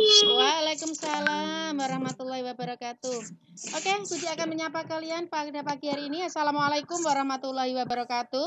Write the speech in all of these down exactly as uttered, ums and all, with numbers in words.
Waalaikumsalam warahmatullahi wabarakatuh. Oke, Suci akan menyapa kalian pada pagi hari ini. Assalamualaikum warahmatullahi wabarakatuh.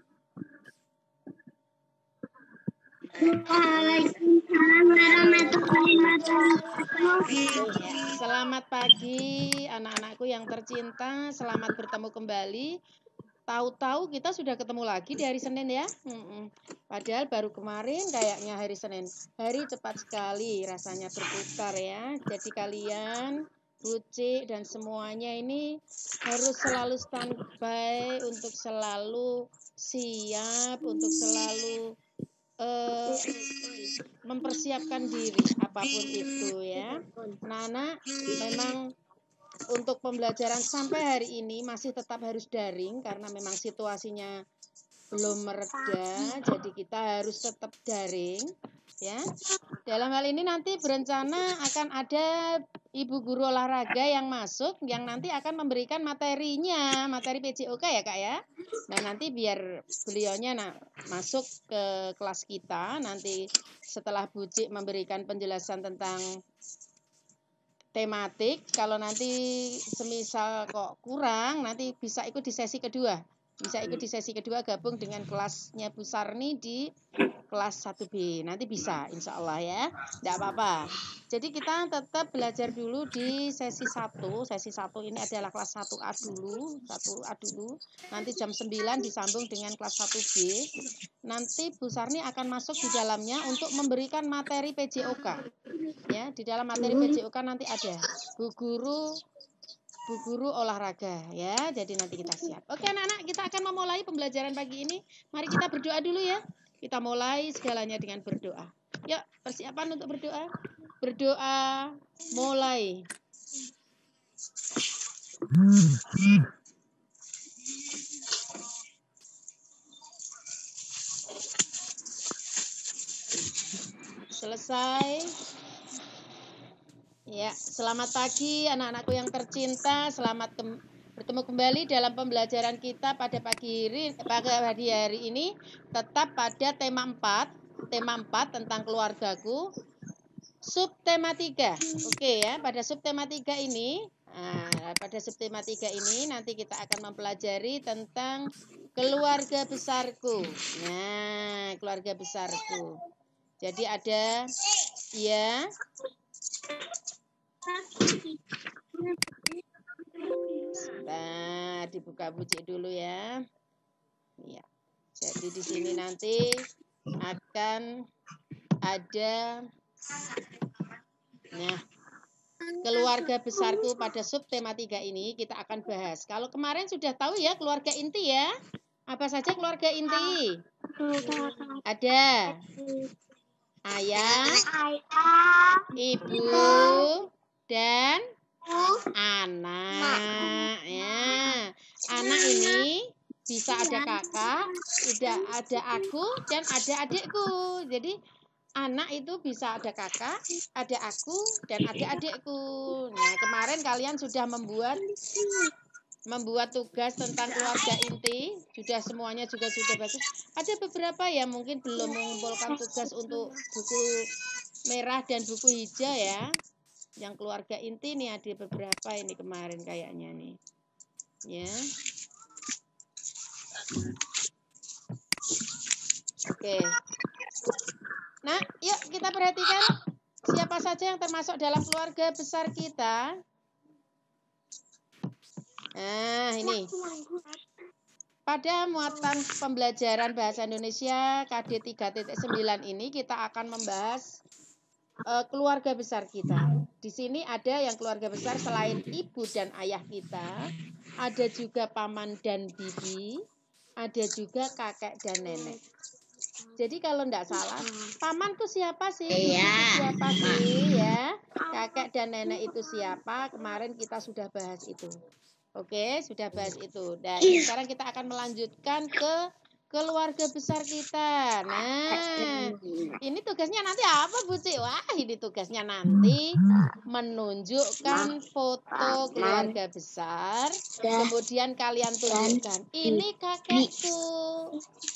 Waalaikumsalam warahmatullahi wabarakatuh. Ya, selamat pagi anak-anakku yang tercinta. Selamat bertemu kembali. Tahu-tahu kita sudah ketemu lagi di hari Senin ya. Mm-mm. Padahal baru kemarin kayaknya hari Senin. Hari cepat sekali rasanya berputar ya. Jadi kalian, Buci dan semuanya ini harus selalu standby untuk selalu siap, untuk selalu uh, mempersiapkan diri apapun itu ya. Nana memang untuk pembelajaran sampai hari ini masih tetap harus daring karena memang situasinya belum mereda, jadi kita harus tetap daring ya. Dalam hal ini nanti berencana akan ada ibu guru olahraga yang masuk yang nanti akan memberikan materinya, materi P J O K ya Kak ya. Nah, nanti biar beliaunya nah, masuk ke kelas kita nanti setelah Buci memberikan penjelasan tentang tematik, kalau nanti semisal kok kurang, nanti bisa ikut di sesi kedua. Bisa ikut di sesi kedua gabung dengan kelasnya Bu Sarni di kelas satu B. Nanti bisa, insya Allah ya. Tidak apa-apa. Jadi kita tetap belajar dulu di sesi satu. Sesi satu ini adalah kelas satu A dulu. satu A dulu. Nanti jam sembilan disambung dengan kelas satu B. Nanti Bu Sarni akan masuk di dalamnya untuk memberikan materi P J O K. Ya, di dalam materi P J O K nanti ada Bu Guru Bu Guru olahraga ya. Jadi nanti kita siap. Oke anak-anak, kita akan memulai pembelajaran pagi ini. Mari kita berdoa dulu ya. Kita mulai segalanya dengan berdoa. Yuk, persiapan untuk berdoa. Berdoa mulai. Selesai. Ya, selamat pagi anak-anakku yang tercinta. Selamat ke bertemu kembali dalam pembelajaran kita pada pagi hari, pagi hari ini. Tetap pada tema empat. Tema empat tentang keluargaku. Subtema tiga. Oke ya, pada subtema tiga ini, nah, pada subtema tiga ini nanti kita akan mempelajari tentang keluarga besarku. Nah, keluarga besarku. Jadi ada ya. Nah, dibuka Buci dulu ya. Ya. Jadi di sini nanti akan ada nah, keluarga besarku pada subtema tiga ini kita akan bahas. Kalau kemarin sudah tahu ya keluarga inti ya. Apa saja keluarga inti? Ada ayah, ibu, dan anak ya. Anak ini bisa ada kakak, tidak ada aku dan ada adikku. Jadi anak itu bisa ada kakak, ada aku dan ada adikku. Nah, kemarin kalian sudah membuat membuat tugas tentang keluarga inti, sudah semuanya juga sudah bagus. Ada beberapa yang mungkin belum mengumpulkan tugas untuk buku merah dan buku hijau ya. Yang keluarga inti nih ada beberapa ini kemarin kayaknya nih. Ya. Oke. Nah, yuk kita perhatikan siapa saja yang termasuk dalam keluarga besar kita. Nah, ini. Pada muatan pembelajaran bahasa Indonesia K D tiga titik sembilan ini kita akan membahas uh, keluarga besar kita. Di sini ada yang keluarga besar selain ibu dan ayah kita, ada juga paman dan bibi, ada juga kakek dan nenek. Jadi kalau enggak salah, paman itu siapa sih? Bibi itu siapa sih ya? Kakek dan nenek itu siapa? Kemarin kita sudah bahas itu. Oke, sudah bahas itu. Dan sekarang kita akan melanjutkan ke keluarga besar kita. Nah, ini tugasnya nanti apa, Bu Ci? Wah, ini tugasnya nanti menunjukkan foto keluarga besar. Kemudian kalian tunjukkan, ini kakekku.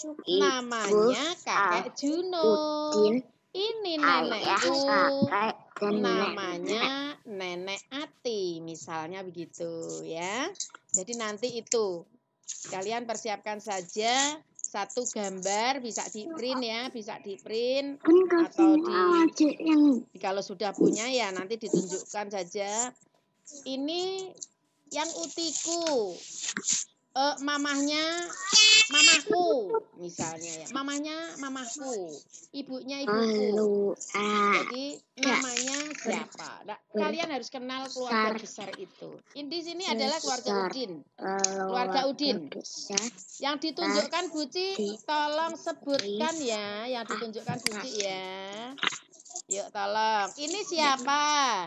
Namanya kakek Juno. Ini nenekku. namanya Nenek Ati, misalnya begitu ya. Jadi nanti itu kalian persiapkan saja satu gambar, bisa di print ya, bisa di print atau di kalau sudah punya ya nanti ditunjukkan saja. Ini yang utiku, uh, mamahnya mamahku misalnya ya, mamahnya mamahku, ibunya ibuku. Jadi namanya siapa? Nah, kalian harus kenal keluarga besar itu. Di sini adalah keluarga Udin. Keluarga Udin. Yang ditunjukkan Buci, tolong sebutkan ya. Yang ditunjukkan Buci ya. Yuk tolong. Ini siapa?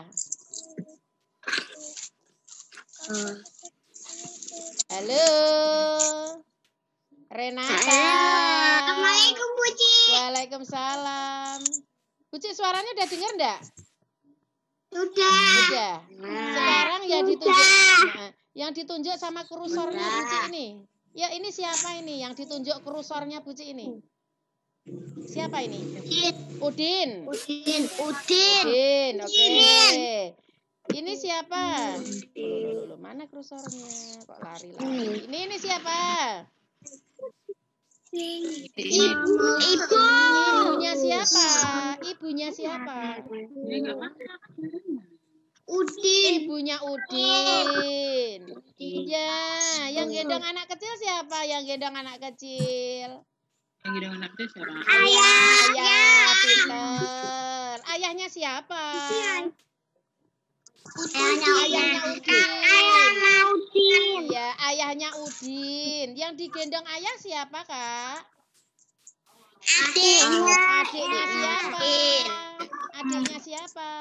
Halo. Renata. Assalamualaikum Buci. Waalaikumsalam. Buci suaranya udah denger enggak? Sudah. Sudah. Sekarang ya ditunjuk. Nah, yang ditunjuk sama kursornya Buci ini. Ya ini siapa ini yang ditunjuk kursornya Buci ini? Siapa ini? Udin. Udin. Udin. Udin. Oke. Okay. Ini siapa? Loh, mana kursornya? Kok lari-lari? Ini ini siapa? Ibu. Ibu. Ibunya siapa? Ibunya siapa? Udin. Ibunya Udin. Ya, yang gendong anak kecil siapa? Yang gendong anak kecil? Yang gendong anak kecil siapa? Ayah. Ayah, pinter. Ayahnya siapa? Ayahnya Ayahnya Udin. Ayahnya Udin. Iya, ayahnya Udin. Yang digendong ayah siapa, Kak? Adiknya. Adiknya siapa? Adiknya siapa?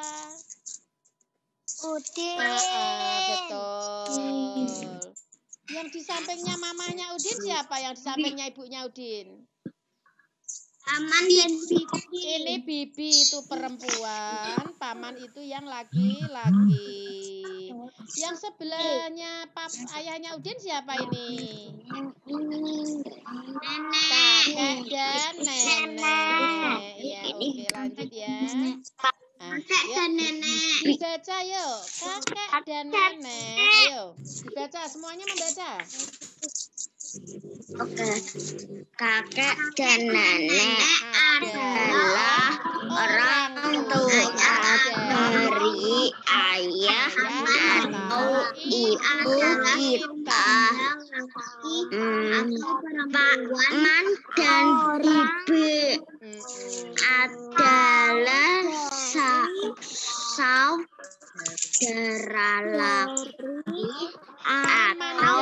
Udin. Ah, betul. Yang di sampingnya mamanya Udin siapa? Yang di sampingnya ibunya Udin? Paman dan Bibi. Ini Bibi itu perempuan, paman itu yang laki-laki. Yang sebelahnya pap ayahnya Udin siapa ini? Kakek dan nenek. Ya, oke lanjut ya. Ah, dan nenek. Dibaca yuk, kakek dan nenek. Ayo, dibaca semuanya membaca. Oke, kakek dan nenek adalah orang tua dari ayah atau ibu kita. Hmm, paman dan bibi adalah saudara laki atau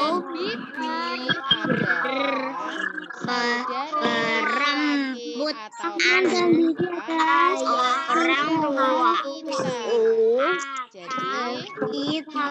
berembut orang tua. Jadi kita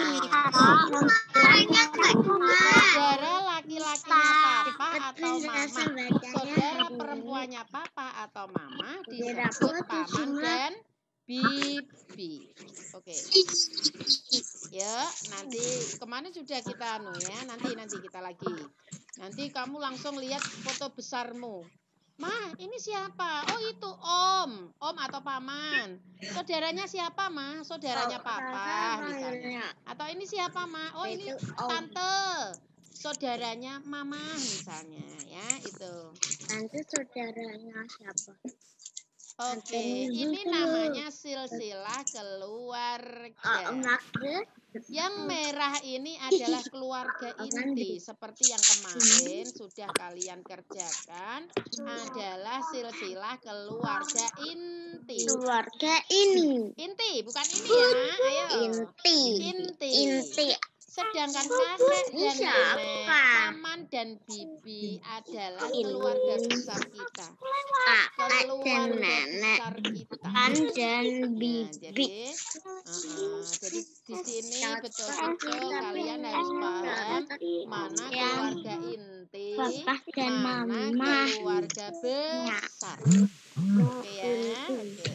saudara laki-lakinya papa atau mama, saudara perempuannya papa atau mama disebut paman dan bibi. Oke. Ya, nanti kemana sudah kita anu ya, nanti nanti kita lagi. Nanti kamu langsung lihat foto besarmu. Ma, ini siapa? Oh itu om, om atau paman. Saudaranya siapa, Ma? Saudaranya papa misalnya. Atau ini siapa, Ma? Oh ini tante. Saudaranya mama misalnya, ya itu. Tante saudaranya siapa? Oke, ini namanya silsilah keluarga. Yang merah ini adalah keluarga inti. Seperti yang kemarin sudah kalian kerjakan, adalah silsilah keluarga inti. Keluarga ini. Inti, bukan ini ya. Ayo. Inti. Inti. Inti. Sedangkan kakek dan nenek, paman dan bibi adalah keluarga besar kita. Kakek dan nenek, paman dan bibi. Nah, jadi, uh, jadi di sini betul-betul kalian harus paham mana keluarga inti, mana keluarga besar. Oke ya, oke.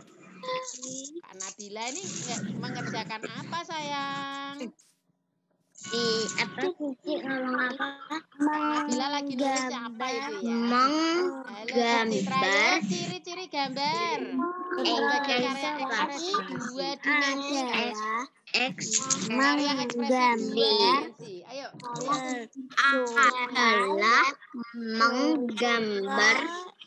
Kak Nabila ini mengerjakan apa sayang? Di apa Cici ngomong apa? Nabila lagi nulis apa itu ya? Halo Citra, Menggambar ciri-ciri gambar Eh, sebagai karya ekspresi dua dimensi. adalah X Karya ekspresi dua dimensi. Ayo. adalah menggambar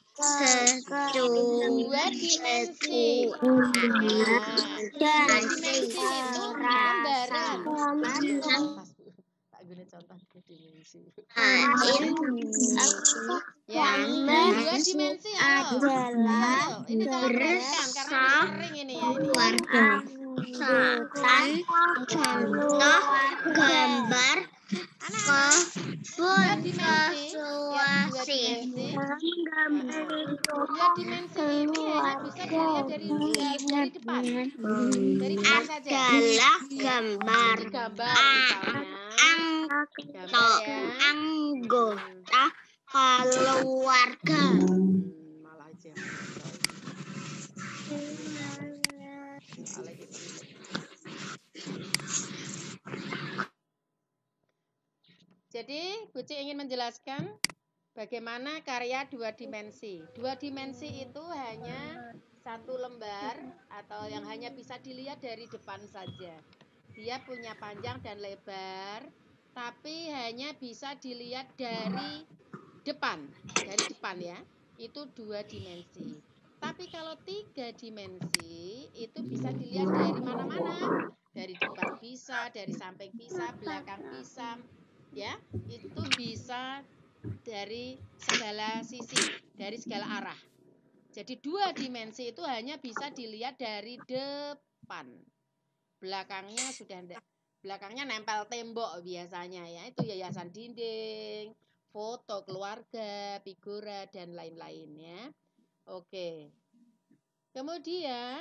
Dua dimensi. Nah, dua dimensi itu gambaran. Tak guna contoh dua dimensi. Ya, dua dimensi ayo. Ayo, ini tolong perhatikan karena ini sering ini ya ini. Warga Satan contoh gambar Dua dimensi, ya, dua konstruksi dimensi. Dua dimensi ini hanya bisa dilihat dari dari depan. Dari depan saja. adalah gambar Ini gambar misalnya. Gambar ya. anggota keluarga. Hmm, malah aja. Soalnya gitu. Jadi, Buci ingin menjelaskan bagaimana karya dua dimensi. Dua dimensi itu hanya satu lembar atau yang hanya bisa dilihat dari depan saja. Dia punya panjang dan lebar, tapi hanya bisa dilihat dari depan. Dari depan ya, itu dua dimensi. Tapi kalau tiga dimensi, itu bisa dilihat dari mana-mana. Dari depan bisa, dari samping bisa, belakang bisa. Ya, itu bisa dari segala sisi, dari segala arah. Jadi dua dimensi itu hanya bisa dilihat dari depan. Belakangnya sudah enggak. Belakangnya nempel tembok biasanya ya, itu hiasan dinding, foto keluarga, figura dan lain-lain ya. Oke. Kemudian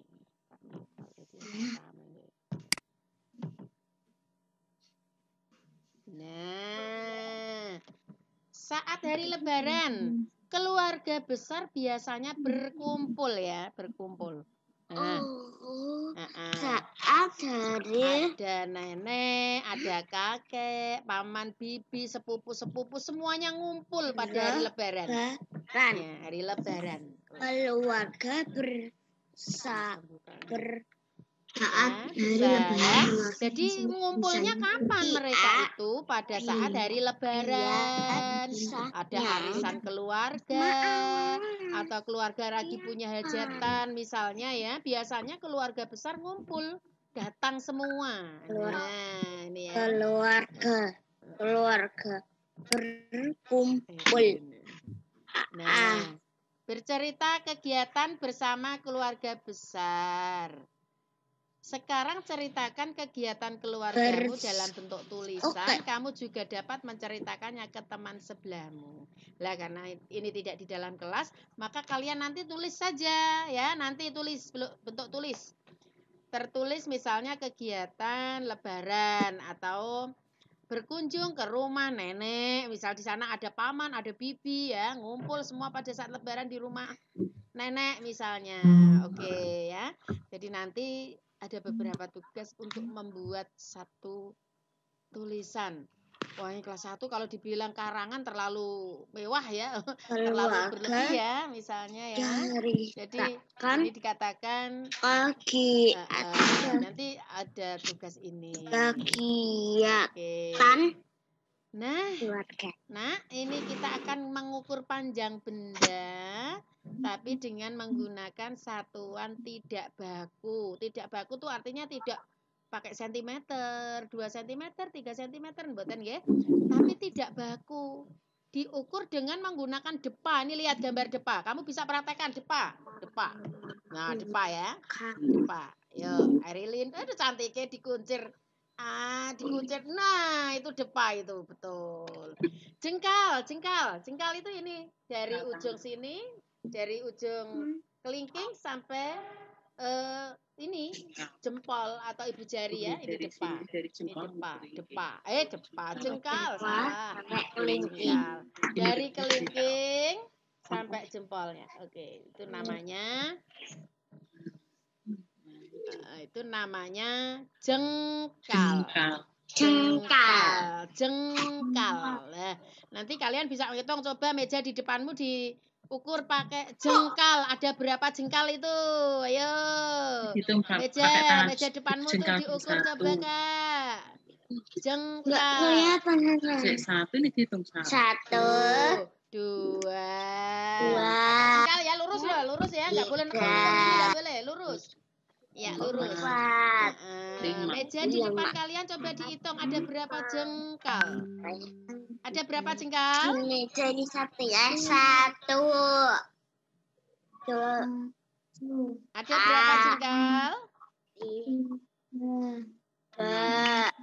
Nah, saat hari Lebaran, keluarga besar biasanya berkumpul ya, berkumpul. Nah, Oh, uh-uh. saat hari Ada nenek, ada kakek, paman, bibi, sepupu-sepupu, semuanya ngumpul pada hari Lebaran. Lebaran, Ya, hari Lebaran. keluarga bersa ber Saat Lebaran. Jadi ngumpulnya kapan mereka itu? Pada saat hari Lebaran. Ada arisan keluarga atau keluarga lagi punya hajatan misalnya ya. Biasanya keluarga besar ngumpul, datang semua. Nah, ini ya. Keluarga keluarga berkumpul. Nah, bercerita kegiatan bersama keluarga besar. Sekarang ceritakan kegiatan keluargamu Ber- dalam bentuk tulisan. Oke. Kamu juga dapat menceritakannya ke teman sebelahmu. Lah karena ini tidak di dalam kelas, maka kalian nanti tulis saja ya. Nanti tulis bentuk tulis. Tertulis misalnya kegiatan Lebaran atau berkunjung ke rumah nenek. Misal di sana ada paman, ada bibi ya, ngumpul semua pada saat Lebaran di rumah nenek misalnya. Oke ya. Jadi nanti ada beberapa tugas untuk membuat satu tulisan. Wah, ini kelas satu kalau dibilang karangan terlalu mewah ya. Terlalu berlebih ya misalnya ya. Jadi ini dikatakan Pagi uh, uh, nanti ada tugas ini. kegiatan Oke. Nah, keluarga. nah ini kita akan mengukur panjang benda tapi dengan menggunakan satuan tidak baku. Tidak baku itu artinya tidak pakai sentimeter, dua sentimeter, tiga sentimeter, mboten nggih. Tapi tidak baku. Diukur dengan menggunakan depa. Ini lihat gambar depa. Kamu bisa praktekkan depa. Depa. Nah, depa ya. Depa. Yo, Arilin, aduh cantiknya dikuncir. Ah, dikuncir. Nah, itu depa itu, betul. Jengkal, jengkal. Jengkal itu ini dari ujung sini, dari ujung kelingking sampai uh, ini jempol atau ibu jari ya, ini depa. Ini depa, depa. Eh, depa, jengkal salah. Jengkal. Dari kelingking sampai jempolnya. Oke, itu namanya uh, itu namanya jengkal. Jengkal. Jengkal. Nah, nanti kalian bisa menghitung, coba meja di depanmu diukur pakai jengkal. Ada berapa jengkal itu? Ayo. Hitung pakai Meja, tangan. meja depanmu tuh Jengkal diukur satu. coba, Kak. Enggak Jengkal. kelihatan. Cek satu ini dihitung satu. Satu, Dua. dua, Jengkal ya, lurus loh, lurus ya. Nggak boleh tiga, nongol begini, nggak boleh. Lurus. Ya, lurus. empat, Nah, Lima. meja di depan kalian coba dihitung ada berapa jengkal. Ada berapa jengkal? ini jadi satu ya. Satu, dua, Ada berapa Ah. jengkal? tiga,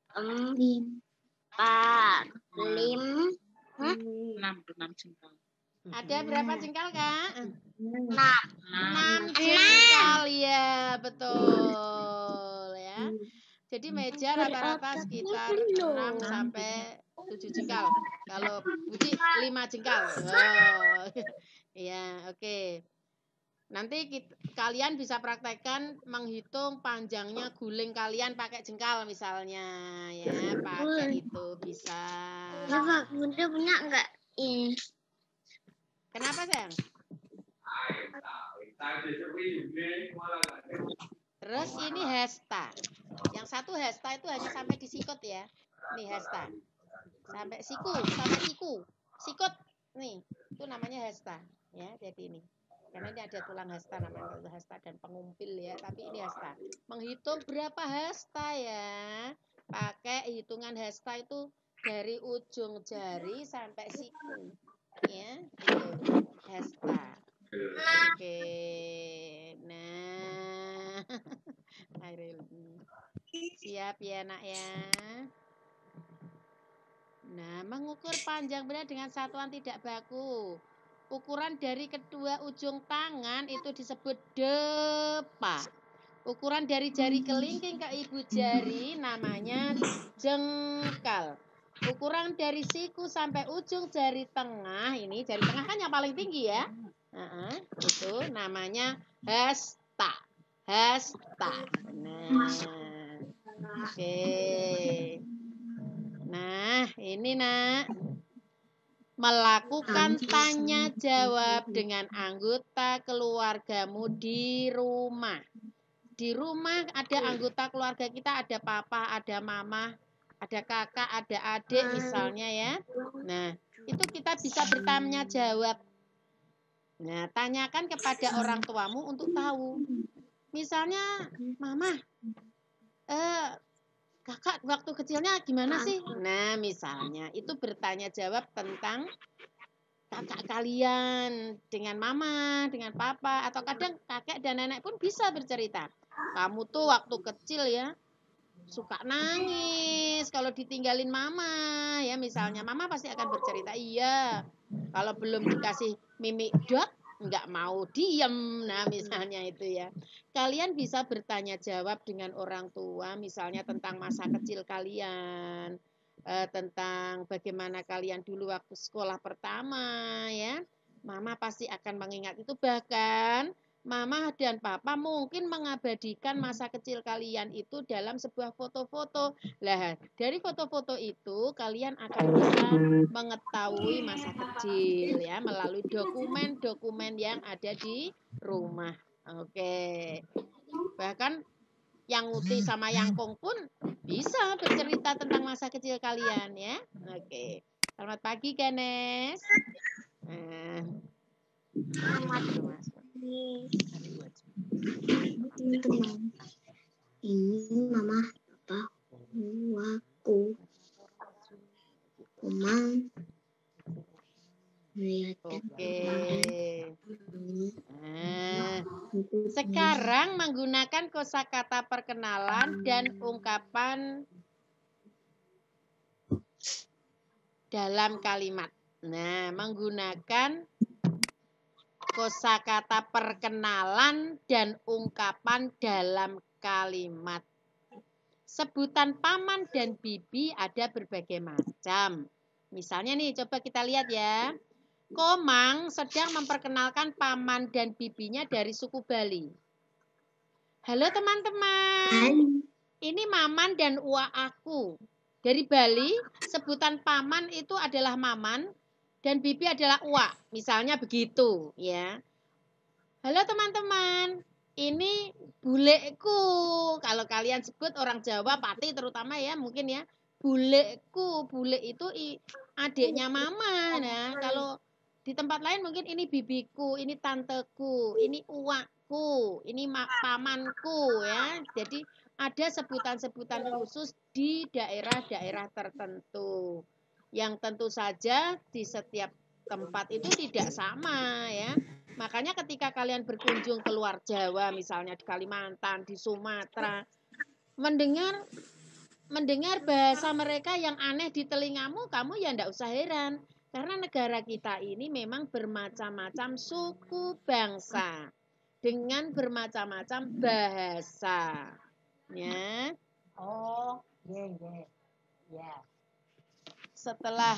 empat, lima, Enam, enam jengkal. Ada berapa jengkal, Kak? enam. Enam jengkal ya, betul ya. Jadi meja rata-rata sekitar enam sampai tujuh jengkal. Kalau Buci lima jengkal. Oh. Ya, oke. Nanti kita, kalian bisa praktekkan menghitung panjangnya guling kalian pakai jengkal misalnya ya, pakai itu bisa. Coba Bunda punya enggak ini? Kenapa, sayang? Terus ini hesta. Yang satu hesta itu hanya sampai di sikut ya. Nih hesta. Sampai siku, sampai siku. Sikut. Nih, itu namanya hesta ya, jadi ini. Karena ini ada tulang hasta namanya, itu hasta dan pengumpil ya, tapi ini hasta. Menghitung berapa hasta ya? Pakai hitungan hasta itu dari ujung jari sampai siku. Ya, itu hasta. Oke. Nah. Siap ya, Nak ya. Nah, mengukur panjang benda dengan satuan tidak baku. Ukuran dari kedua ujung tangan itu disebut depa. Ukuran dari jari kelingking ke ibu jari namanya jengkal. Ukuran dari siku sampai ujung jari tengah, ini jari tengah kan yang paling tinggi ya. Uh-uh, itu namanya hasta. Hasta. Nah, oke. Okay. Nah, ini nak. Melakukan tanya jawab dengan anggota keluargamu di rumah. Di rumah ada anggota keluarga kita, ada papa, ada mama, ada kakak, ada adik misalnya ya. Nah, itu kita bisa bertanya jawab. Nah, tanyakan kepada orang tuamu untuk tahu. Misalnya, mama, eh, kakak waktu kecilnya gimana sih? Nah, misalnya itu bertanya jawab tentang kakak kalian dengan mama, dengan papa, atau kadang kakek dan nenek pun bisa bercerita. Kamu tuh waktu kecil ya suka nangis kalau ditinggalin mama ya, misalnya mama pasti akan bercerita, iya kalau belum dikasih mimi dot nggak mau diem. Nah, misalnya itu ya. Kalian bisa bertanya jawab dengan orang tua, misalnya tentang masa kecil kalian, eh, tentang bagaimana kalian dulu waktu sekolah pertama ya. Mama pasti akan mengingat itu, bahkan mama dan papa mungkin mengabadikan masa kecil kalian itu dalam sebuah foto-foto. Lah, dari foto-foto itu kalian akan bisa mengetahui masa kecil ya melalui dokumen-dokumen yang ada di rumah. Oke. Bahkan yang Uti sama yang Kong pun bisa bercerita tentang masa kecil kalian ya. Oke. Selamat pagi, Ganes. Nah. Selamat Ini teman. Ini mama, papa, aku, omang. Oke. Nah, sekarang menggunakan kosakata perkenalan dan ungkapan dalam kalimat. Nah, menggunakan kosakata perkenalan dan ungkapan dalam kalimat. Sebutan paman dan bibi ada berbagai macam. Misalnya nih, coba kita lihat ya. Komang sedang memperkenalkan paman dan bibinya dari suku Bali. Halo teman-teman. ini Maman dan Uwa aku. Dari Bali, sebutan paman itu adalah Maman dan bibi adalah Uwa. Misalnya begitu, ya. Halo teman-teman, ini buleku. Kalau kalian sebut orang Jawa, Pati terutama ya, mungkin ya. Buleku, bule itu adiknya Mama. Nah, kalau di tempat lain mungkin ini bibiku, ini tanteku, ini uwaku, ini pamanku ya. Jadi ada sebutan-sebutan khusus di daerah-daerah tertentu. Yang tentu saja di setiap tempat itu tidak sama ya. Makanya ketika kalian berkunjung ke luar Jawa, misalnya di Kalimantan, di Sumatera, mendengar mendengar bahasa mereka yang aneh di telingamu, kamu ya enggak usah heran. Karena negara kita ini memang bermacam-macam suku bangsa dengan bermacam-macam bahasa. Ya. Oh, iya, iya. Ya. Setelah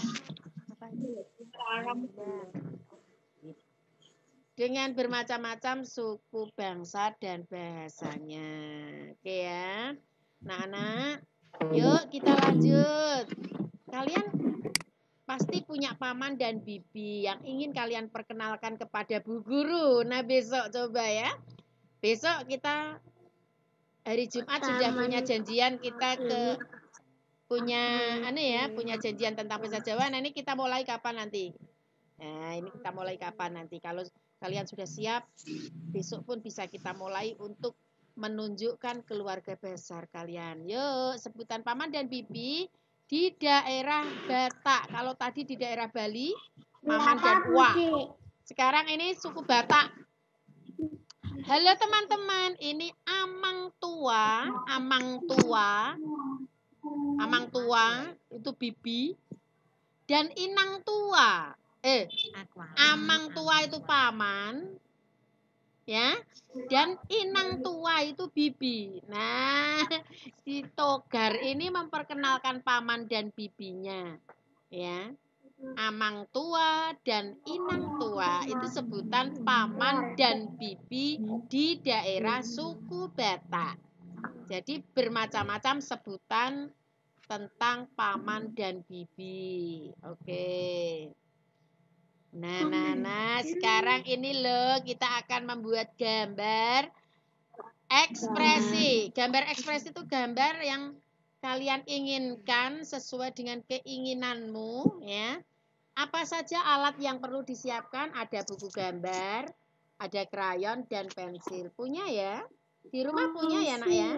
dengan bermacam-macam suku bangsa dan bahasanya. Oke ya. Nah, anak, yuk kita lanjut. Kalian pasti punya paman dan bibi yang ingin kalian perkenalkan kepada Bu Guru. Nah, besok coba ya. Besok kita hari Jumat sudah punya janjian kita ke punya anu ya, punya janjian tentang bahasa Jawa. Nah, ini kita mulai kapan nanti? Nah, ini kita mulai kapan nanti? Kalau kalian sudah siap, besok pun bisa kita mulai untuk menunjukkan keluarga besar kalian. Yuk, sebutan paman dan bibi di daerah Batak. Kalau tadi di daerah Bali, Maman dan Uwa. Sekarang ini suku Batak. Halo teman-teman, ini amang tua, amang tua, amang tua itu bibi, dan inang tua. Eh, amang tua itu paman, ya, dan inang tua itu bibi. Nah, si Togar ini memperkenalkan paman dan bibinya, ya. Amang tua dan inang tua itu sebutan paman dan bibi di daerah suku Batak. Jadi bermacam-macam sebutan tentang paman dan bibi. Oke. Nah, nah, nah, sekarang ini loh kita akan membuat gambar ekspresi. Gambar ekspresi itu gambar yang kalian inginkan sesuai dengan keinginanmu, ya. Apa saja alat yang perlu disiapkan? Ada buku gambar, ada krayon dan pensil. Punya ya? Di rumah punya ya, Nak ya?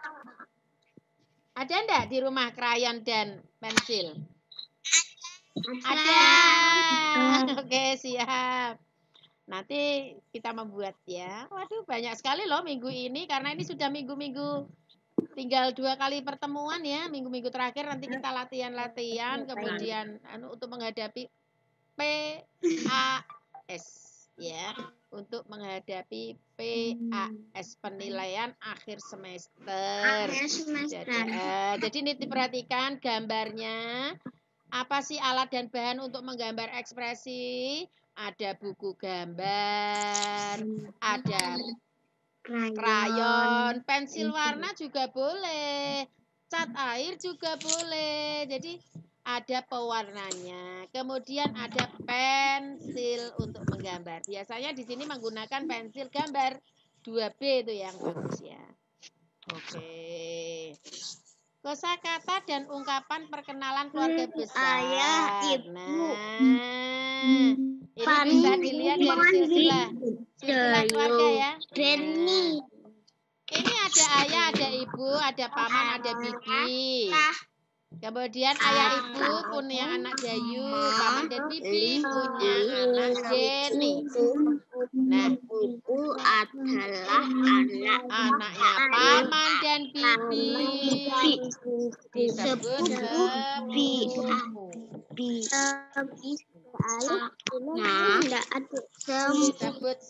Ada enggak di rumah krayon dan pensil? Ada. Oke, siap. Nanti kita membuat ya. Waduh, banyak sekali loh minggu ini karena ini sudah minggu-minggu tinggal dua kali pertemuan ya. Minggu-minggu terakhir nanti kita latihan-latihan kemudian anu untuk menghadapi P A S ya, untuk menghadapi P A S penilaian akhir semester. Jadi, uh, jadi ini diperhatikan gambarnya. Apa sih alat dan bahan untuk menggambar ekspresi? Ada buku gambar, ada krayon, pensil warna juga boleh, cat air juga boleh. Jadi ada pewarnanya. Kemudian ada pensil untuk menggambar. Biasanya di sini menggunakan pensil gambar dua B itu yang bagus ya. Oke. Kosakata dan ungkapan perkenalan keluarga besar. Ayah, ibu. Nah, ini bisa dilihat dari silsilah. Silsilah keluarga ya. Benny. Ini ada ayah, ada ibu, ada paman, ada bibi. Kemudian ayah ibu punya anak Dayu, paman dan bibi punya anak Jenny. Nah, Ibu adalah anak anaknya paman dan bibi disebut sepupu. Nah, Disebut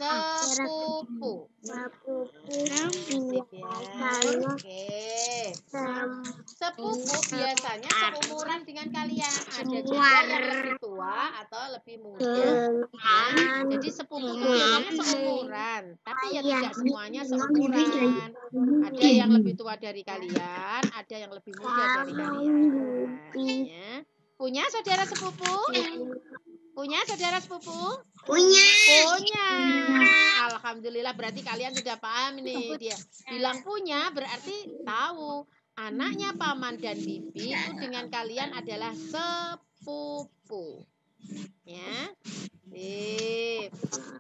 sepupu. sepupu Sip ya. Oke. Sepupu biasanya seumuran dengan kalian. Ada juga yang lebih tua atau lebih muda. Ya. Jadi sepupu itu biasanya seumuran, tapi ya tidak semuanya seumuran. Ada yang lebih tua dari kalian, ada yang lebih muda dari kalian. Ya. Punya saudara sepupu? Punya saudara sepupu? Punya. Punya. Alhamdulillah, berarti kalian sudah paham nih. Dia bilang punya berarti tahu. Anaknya paman dan bibi itu dengan kalian adalah sepupu. Ya. Sip.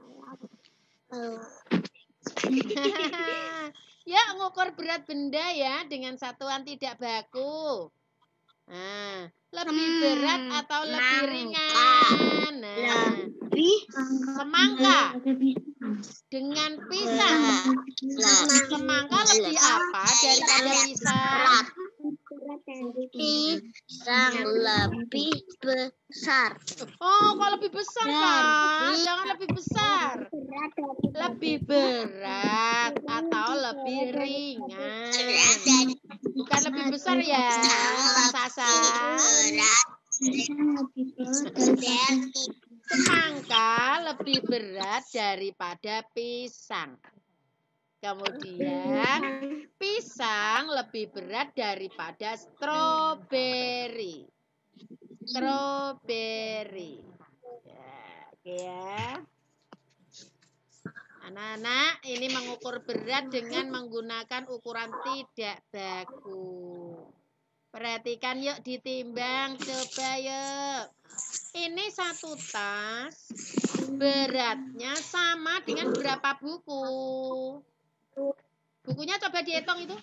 Ya, ngukur berat benda ya dengan satuan tidak baku. Nah, lebih berat atau lebih ringan? Nah, semangka dengan pisang. Semangka lebih apa daripada pisang? Pisang lebih besar. Oh, kok lebih besar, Kak? Jangan lebih besar. Lebih berat atau lebih ringan? Bukan lebih besar ya, Kak Sasa. Semangka lebih berat daripada pisang. Kemudian pisang lebih berat daripada stroberi. Stroberi. Ya, oke ya. Anak-anak, ini mengukur berat dengan menggunakan ukuran tidak baku. Perhatikan yuk, ditimbang, coba yuk. Ini satu tas, beratnya sama dengan berapa buku? Bukunya coba dihitung itu.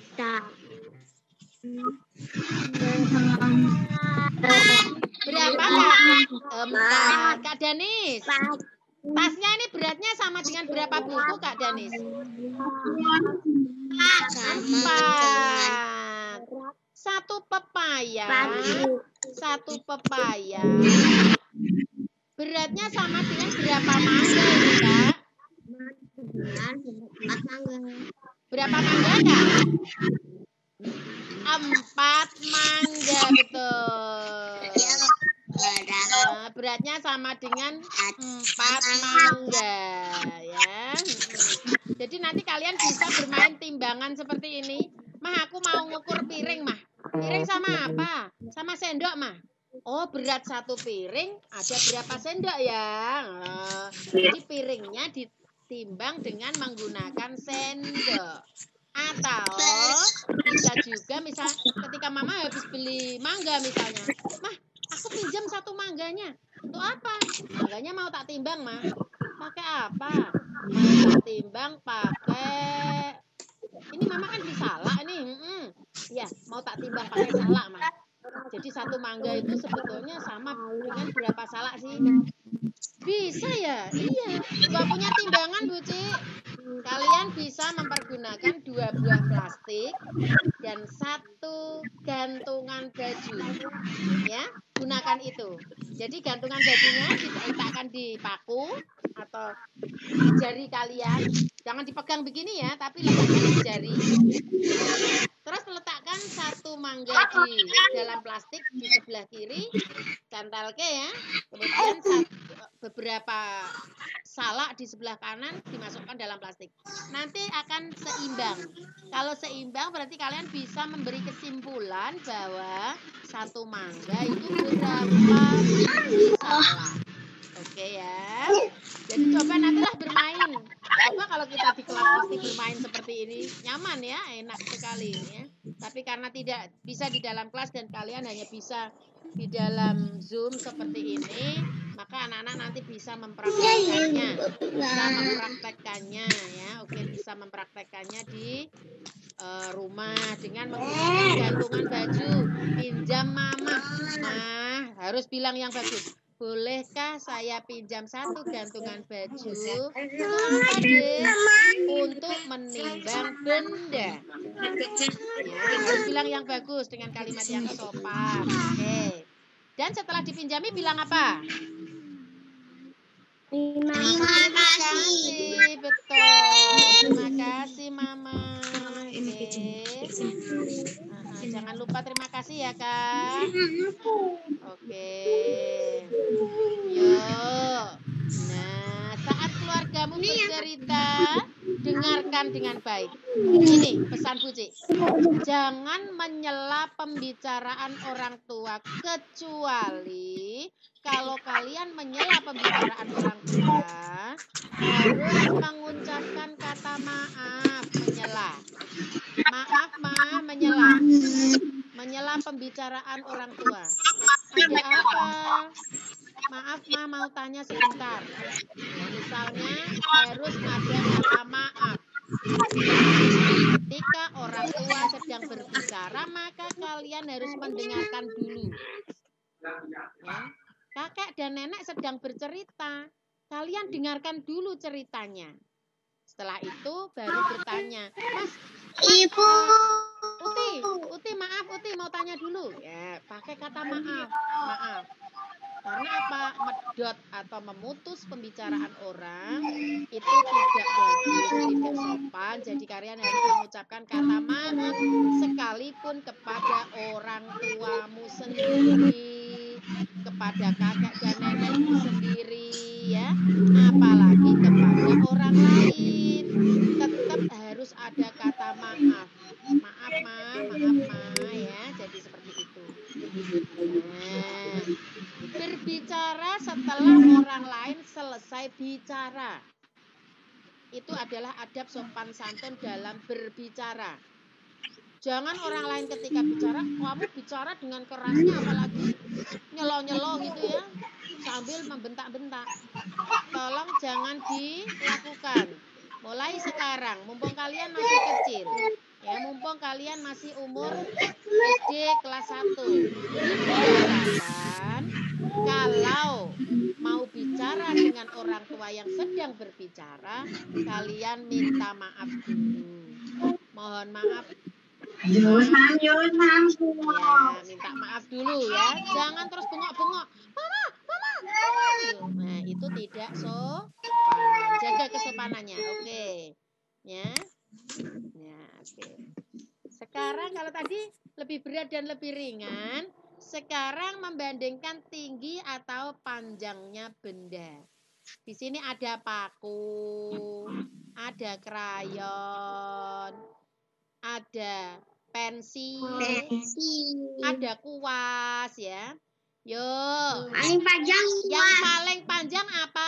Berapa, Kak? Empat. Kak Danis. Tasnya ini beratnya sama dengan berapa buku, Kak Danis? Empat. Satu pepaya. Satu pepaya. Beratnya sama dengan berapa mangga ini, Kak? Berapa mangga, Kak? Empat mangga, betul. Nah, beratnya sama dengan empat mangga, ya. Jadi nanti kalian bisa bermain timbangan seperti ini. Mah, aku mau ngukur piring, Mah. Piring sama apa? Sama sendok, Mah. Oh, berat satu piring ada berapa sendok ya? Nah, jadi piringnya ditimbang dengan menggunakan sendok. Atau bisa juga misal ketika Mama habis beli mangga misalnya. Mah, aku pinjam satu mangganya. Untuk apa? Mangganya mau tak timbang, Mah. Pakai apa? Mau tak timbang pakai... Ini Mama kan beli salak nih. Hmm. Ya, mau tak timbang pakai salak, Mah. Jadi satu mangga itu sebetulnya sama dengan berapa salak sih? Bisa ya? Iya. Gak punya timbangan, Bu Ci. Kalian bisa mempergunakan dua buah plastik dan satu gantungan baju. Ya, gunakan itu. Jadi gantungan bajunya diletakkan di paku atau jari kalian. Jangan dipegang begini ya, tapi letakkan di jari. Terus letakkan satu mangga di dalam plastik di sebelah kiri, cantalke ya. Kemudian satu, beberapa salak di sebelah kanan dimasukkan dalam plastik. Nanti akan seimbang. Kalau seimbang berarti kalian bisa memberi kesimpulan bahwa satu mangga itu berapa biji salak. Oke ya. Jadi coba nantilah bermain. Coba kalau kita di kelas pasti bermain seperti ini. Nyaman ya, enak sekali ya. Tapi karena tidak bisa di dalam kelas dan kalian hanya bisa di dalam Zoom seperti ini, maka anak-anak nanti bisa mempraktekkannya. Bisa mempraktekkannya ya. Oke, bisa mempraktekkannya di uh, rumah dengan menggunakan gantungan baju. Pinjam Mama. Mah, harus bilang yang bagus. Bolehkah saya pinjam satu gantungan baju? Untuk apa, Dek? Untuk menimbang benda. Ya, harus bilang yang bagus dengan kalimat yang sopan. Oke. Dan setelah dipinjami bilang apa? Terima kasih. Betul. Terima kasih, Mama. Oke. Nah, jangan lupa terima kasih. kasih ya, Kak. Oke. Yuk. Nah, saat keluargamu bercerita, dengarkan dengan baik. Ini pesan Buci. Jangan menyela pembicaraan orang tua kecuali kalau kalian menyela pembicaraan orang tua, harus mengucapkan kata maaf, menyela. Maaf, Ma, menyela. Menyela pembicaraan orang tua. Ada apa? Maaf, Ma, mau tanya sebentar. Ya, misalnya harus ada kata maaf. Ketika orang tua sedang berbicara, maka kalian harus mendengarkan dulu. Ya. Kakek dan nenek sedang bercerita. Kalian dengarkan dulu ceritanya. Setelah itu baru bertanya, Mas, Ibu. uh, Uti, Uti maaf, Uti mau tanya dulu. Ya, pakai kata maaf, maaf. Karena apa? Medot atau memutus pembicaraan orang itu tidak bagus, tidak sopan. Jadi kalian harus mengucapkan kata maaf sekalipun kepada orang tuamu sendiri, kepada kakek dan nenekmu sendiri, ya. Apalagi kepada orang lain. Tetap harus ada kata maaf. Maaf, Ma, maaf, Ma, ya. Jadi seperti itu. Nah, berbicara setelah orang lain selesai bicara. Itu adalah adab sopan santun dalam berbicara. Jangan orang lain ketika bicara, kamu bicara dengan kerasnya apalagi nyelo-nyelo gitu ya, sambil membentak-bentak. Tolong jangan dilakukan. Mulai sekarang, mumpung kalian masih kecil, ya, mumpung kalian masih umur S D kelas satu, dibiasakan kalau mau bicara dengan orang tua yang sedang berbicara, kalian minta maaf dulu. Mohon maaf. Maaf. Ya, minta maaf dulu ya. Jangan terus bengok-bengok. Mama, mama, mama. Nah, itu tidak sopan. Jaga kesopanannya. Oke. Ya. Ya, oke. Sekarang kalau tadi lebih berat dan lebih ringan, sekarang membandingkan tinggi atau panjangnya benda. Di sini ada paku, ada krayon, ada pensil, ada kuas ya. Yuk. Paling panjang Yang paling panjang apa?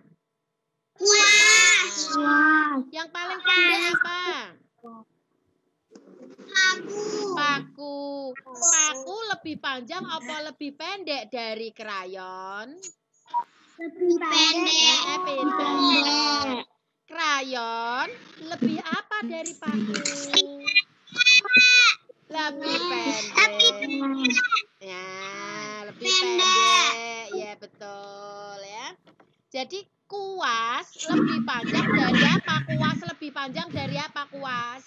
kuas. Yang paling pendek apa? Paku. Paku. Paku lebih panjang apa lebih pendek dari krayon? Lebih pendek. Eh, pendek. Krayon lebih apa dari paku? Lebih pendek. Ya, lebih pendek. Ya, betul ya. Jadi kuas lebih panjang dari apa? Kuas lebih panjang dari apa kuas?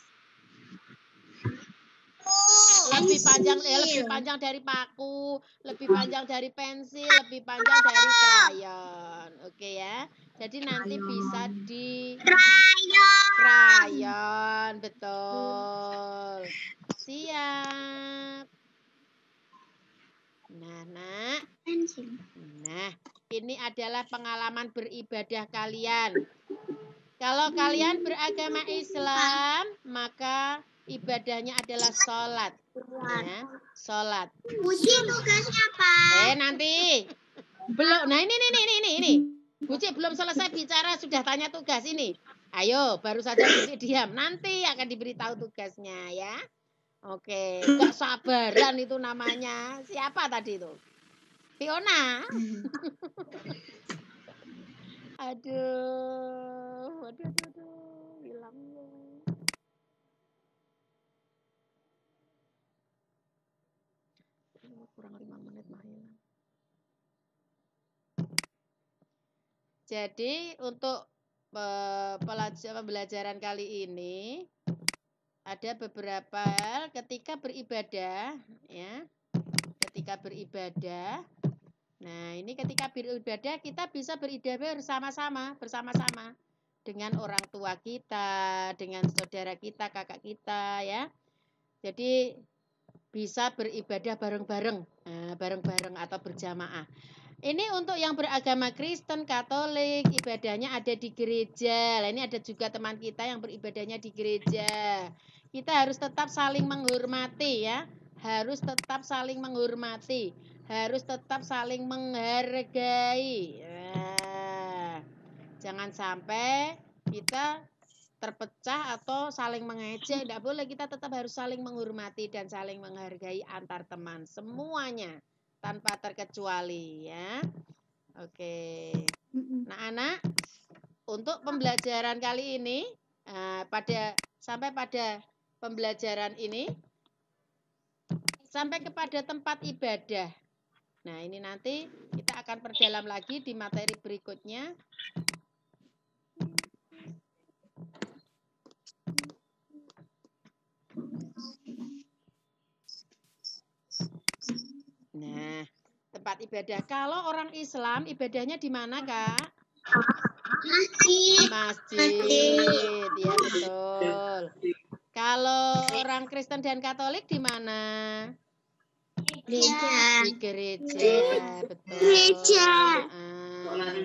Lebih panjang ya, lebih panjang dari paku, lebih panjang dari pensil, lebih panjang dari krayon. Oke ya. Jadi nanti bisa di Krayon. krayon, betul. Siap. Nah, Nak. Nah, ini adalah pengalaman beribadah kalian. Kalau kalian beragama Islam, maka ibadahnya adalah sholat. Ya, sholat. Buci tugasnya apa? Eh, nanti. Belum. Nah, ini, ini, ini, ini, ini. Buci belum selesai bicara, sudah tanya tugas ini. Ayo, baru saja Buci diam. Nanti akan diberitahu tugasnya, ya. Oke, gak sabaran itu namanya. Siapa tadi itu? Fiona. Aduh, aduh, aduh, aduh, hilang ya. Kurang lima menit mah hilang. Jadi untuk pembelajaran kali ini ada beberapa ketika beribadah, ya, ketika beribadah. Nah, ini ketika beribadah kita bisa beribadah bersama-sama, bersama-sama dengan orang tua kita, dengan saudara kita, kakak kita, ya. Jadi bisa beribadah bareng-bareng, nah, bareng-bareng atau berjamaah. Ini untuk yang beragama Kristen, Katolik, ibadahnya ada di gereja. Nah, ini ada juga teman kita yang beribadahnya di gereja. Kita harus tetap saling menghormati ya. Harus tetap saling menghormati. Harus tetap saling menghargai. Nah, jangan sampai kita terpecah atau saling mengejek. Tidak boleh, kita tetap harus saling menghormati dan saling menghargai antar teman. Semuanya. Tanpa terkecuali ya. Oke. Nah, anak, untuk pembelajaran kali ini uh, pada sampai pada pembelajaran ini sampai kepada tempat ibadah. Nah, ini nanti kita akan perdalam lagi di materi berikutnya. Nah, tempat ibadah. Kalau orang Islam ibadahnya di mana, Kak? Masjid. Masjid. Ya, betul. Kalau orang Kristen dan Katolik di mana? Gereja. Di gereja, betul. Gereja. Ah.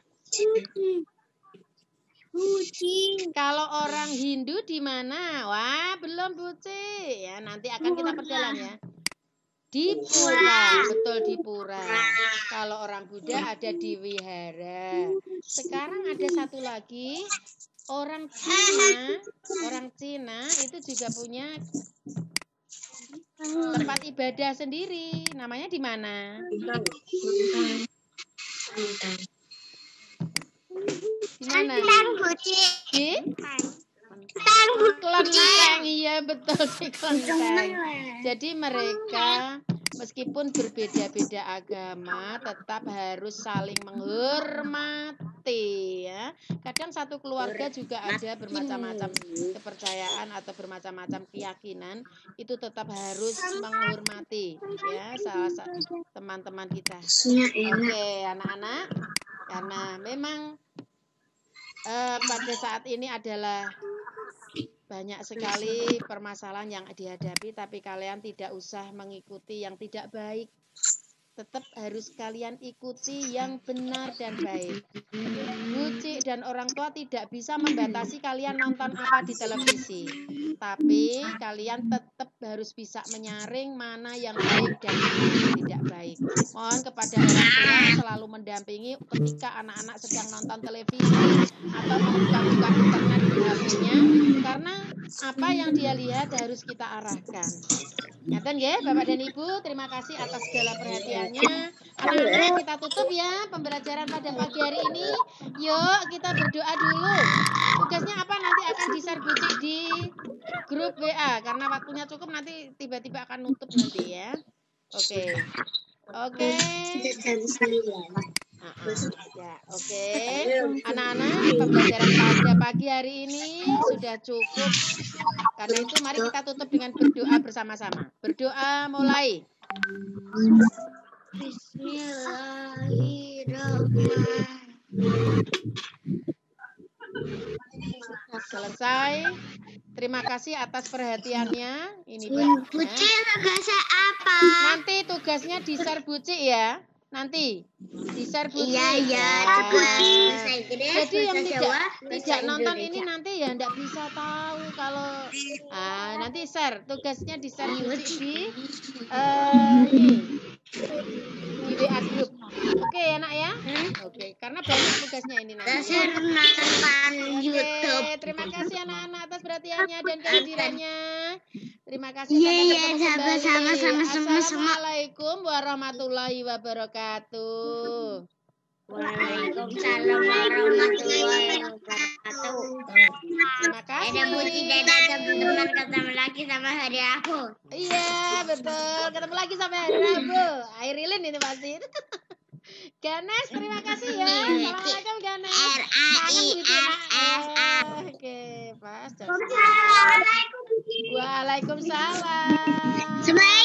Buci. Kalau orang Hindu di mana? Wah, belum Buci. Ya, nanti akan kita perdalam ya. Di pura, betul di pura. Kalau orang Buddha ada di wihara. Sekarang ada satu lagi, orang Cina, orang Cina itu juga punya tempat ibadah sendiri. Namanya di mana? Di mana? Di Kelenteng, iya betul di Kelenteng. Jadi mereka meskipun berbeda-beda agama tetap harus saling menghormati ya. Kadang satu keluarga juga ada bermacam-macam kepercayaan atau bermacam-macam keyakinan, itu tetap harus menghormati ya salah satu teman-teman kita. Oke, anak-anak, karena memang eh, pada saat ini adalah banyak sekali permasalahan yang dihadapi, tapi kalian tidak usah mengikuti yang tidak baik. Tetap harus kalian ikuti yang benar dan baik. Buci dan orang tua tidak bisa membatasi kalian nonton apa di televisi. Tapi kalian tetap harus bisa menyaring mana yang baik dan mana yang tidak baik. Mohon kepada orang tua selalu mendampingi ketika anak-anak sedang nonton televisi atau membuka-buka internet di H P-nya, karena apa yang dia lihat harus kita arahkan. Ngaten nggih, Bapak dan Ibu, terima kasih atas segala perhatiannya. Anak-anak, kita tutup ya pembelajaran pada pagi hari ini. Yuk, kita berdoa dulu. Tugasnya apa nanti akan di-share Buci di grup W A, karena waktunya cukup, nanti tiba-tiba akan nutup nanti ya. Oke. Oke. Uh -uh. Ya, oke. Okay. Anak-anak, pembelajaran pada pagi hari ini sudah cukup. Karena itu mari kita tutup dengan berdoa bersama-sama. Berdoa mulai. Selesai. Terima kasih atas perhatiannya. Ini Mbak. Buci tugasnya apa? Nanti tugasnya di-share Buci ya. Nanti di-share Buci. Iya, iya. Ya. Jadi yang tidak tidak nonton ini nanti ya enggak bisa tahu kalau ah, nanti share. Tugasnya di-share Buci di uh, ini di W A group. Oke ya nak ya. Hmm? Oke, karena banyak tugasnya ini nanti. Share nonton YouTube. Terima kasih anak-anak atas perhatiannya dan kehadirannya. Terima kasih. Iya, iya, sama-sama, sama-sama. Assalamualaikum warahmatullahi wabarakatuh. Waalaikumsalam warahmatullahi wabarakatuh. Terima kasih. Ada Buci dan teman-teman, ketemu lagi sama hari Rabu. Iya, betul. Ketemu lagi sampai hari Rabu. Airilin ini pasti. Ganes, terima kasih ya. Assalamualaikum Ganes. R A I S S A. Oke, pas. Waalaikumsalam. Waalaikumsalam. Semuanya